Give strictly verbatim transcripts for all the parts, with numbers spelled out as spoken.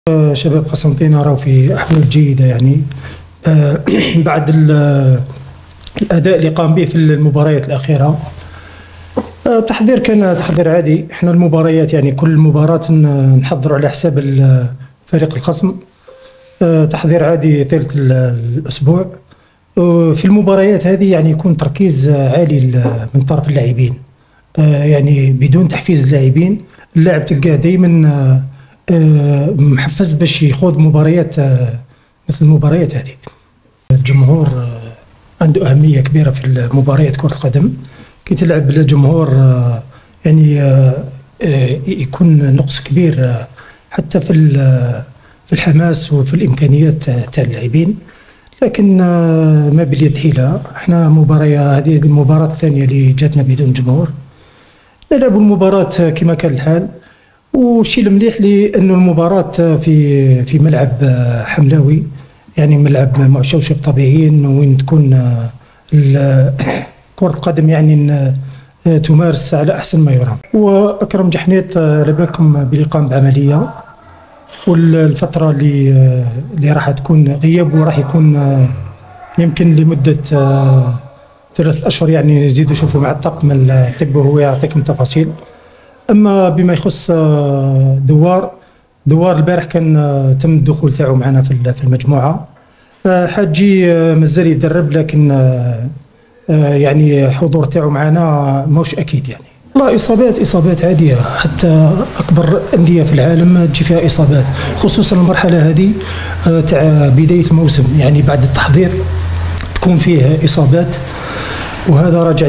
شباب قسنطينة راهو في أحوال جيدة يعني بعد الأداء اللي قام به في المباريات الأخيرة. التحضير كان تحضير عادي. احنا المباريات يعني كل مباراة نحضروا على حساب فريق الخصم، تحضير عادي طيلة الأسبوع. في المباريات هذه يعني يكون تركيز عالي من طرف اللاعبين، يعني بدون تحفيز اللاعبين. اللاعب تلقاه دائما محفز باش يخوض مباريات مثل المباريات هذه. الجمهور عنده أهمية كبيرة في مباريات كرة القدم. كي تلعب بلا جمهور يعني يكون نقص كبير حتى في في الحماس وفي الإمكانيات تاع اللاعبين، لكن ما باليد حيلة. احنا مباراة هذه المباراة الثانية اللي جاتنا بدون جمهور، نلعبوا المباراة كما كان الحال. والشيء المليح لأنه المباراة في في ملعب حملاوي، يعني ملعب معشوشة طبيعيين وين تكون كرة القدم يعني تمارس على أحسن ما يرام. وأكرم جحنيط على بالكم بالإقامة بعملية، والفترة اللي اللي راح تكون غياب وراح يكون يمكن لمدة ثلاث أشهر، يعني يزيدوا يشوفوا مع الطاقم الطبي وهو يعطيكم تفاصيل. أما بما يخص دوار دوار البارح كان تم الدخول تاعو معنا في المجموعة. حاجي مازال يدرب، لكن يعني حضور تاعو معنا موش أكيد. يعني والله إصابات إصابات عادية، حتى أكبر أندية في العالم تجي فيها إصابات، خصوصا المرحلة هذه تاع بداية الموسم، يعني بعد التحضير تكون فيه إصابات. وهذا راجع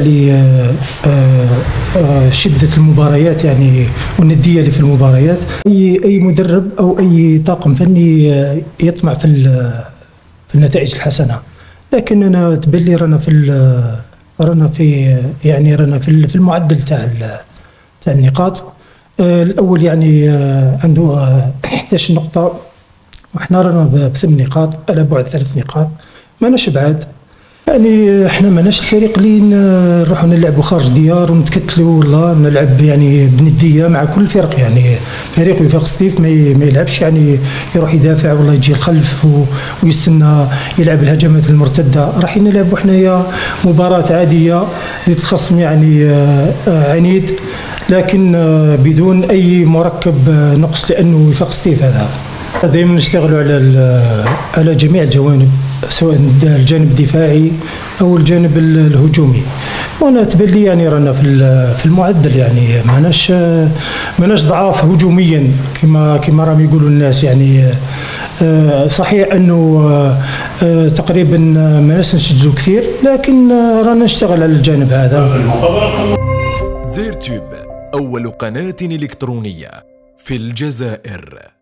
لشدة المباريات يعني والندية اللي في المباريات. أي أي مدرب أو أي طاقم فني يطمع في في النتائج الحسنة، لكن أنا تبان لي رانا في رانا في يعني رانا في في المعدل تاع تاع النقاط. الأول يعني عنده إحدى عشرة نقطة، وإحنا رانا بثمان نقاط على بعد ثلاث نقاط، ماناش بعاد. يعني احنا ماناش الفريق اللي نروحوا نلعبوا خارج ديار ونتكتلوا، والله نلعب يعني بنديه مع كل الفرق. يعني فريق وفاق سطيف ما يلعبش يعني يروح يدافع والله يجي الخلف ويستنى يلعب الهجمات المرتده. راح نلعبوا حنايا مباراه عاديه للخصم يعني عنيد، لكن بدون اي مركب نقص، لانه وفاق سطيف هذا دائما نشتغلوا على على جميع الجوانب، سواء الجانب الدفاعي او الجانب الهجومي. وانا تبان لي يعني رانا في في المعدل، يعني ماناش ماناش ضعاف هجوميا كما كما راهم يقولوا الناس. يعني صحيح انه تقريبا ماناش نسجلوا كثير، لكن رانا نشتغل على الجانب هذا. زيرتوب أول قناة إلكترونية في الجزائر.